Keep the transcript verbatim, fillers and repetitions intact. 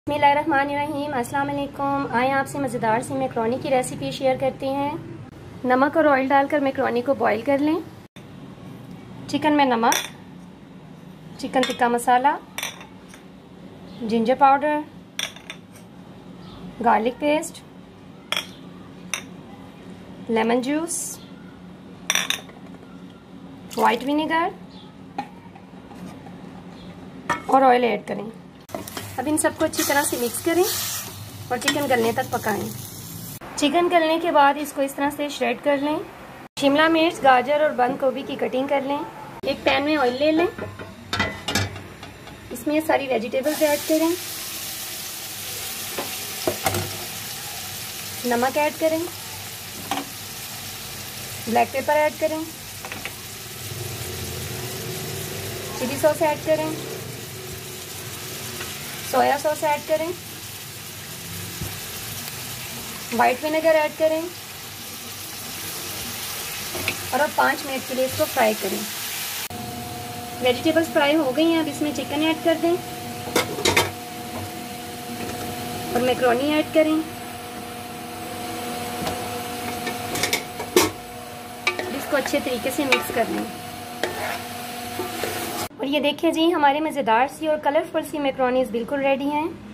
बिस्मिल्लाहिर्रहमानिर्रहीम, अस्सलाम वालेकुम। आए आपसे मज़ेदार सी मैक्रोनी की रेसिपी शेयर करते हैं। नमक और ऑयल डालकर मैक्रोनी को बॉईल कर लें। चिकन में नमक, chicken tikka masala, ginger powder, garlic paste, lemon juice, white vinegar और ऑयल ऐड करें। अब इन सबको अच्छी तरह से मिक्स करें और चिकन गलने तक पकाएं। चिकन गलने के बाद इसको इस तरह से श्रेड कर लें। शिमला मिर्च, गाजर और बंद गोभी की कटिंग कर लें। एक पैन में ऑयल ले लें, इसमें सारी वेजिटेबल्स ऐड करें, नमक ऐड करें, ब्लैक पेपर ऐड करें, चिली सॉस ऐड करें, सोया सॉस ऐड करें, वाइट विनेगर ऐड करें और अब पाँच मिनट के लिए इसको फ्राई करें। वेजिटेबल्स फ्राई हो गई हैं, अब इसमें चिकन ऐड कर दें और मैक्रोनी ऐड करें। इसको अच्छे तरीके से मिक्स कर लें। और ये देखिए जी, हमारे मज़ेदार सी और कलरफुल सी मैक्रोनीज बिल्कुल रेडी हैं।